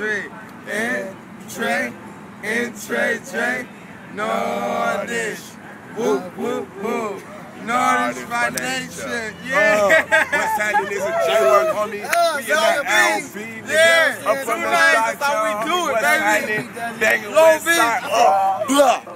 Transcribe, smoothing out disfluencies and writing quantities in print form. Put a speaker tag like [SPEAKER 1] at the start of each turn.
[SPEAKER 1] Trey, Nordish, whoop, whoop, whoop, Nordish my nation, yeah.
[SPEAKER 2] What's happening is a J-Work, homie. We in that LV,
[SPEAKER 1] yeah.
[SPEAKER 2] I'm from the
[SPEAKER 1] that's how we do it, baby.
[SPEAKER 2] Low beat.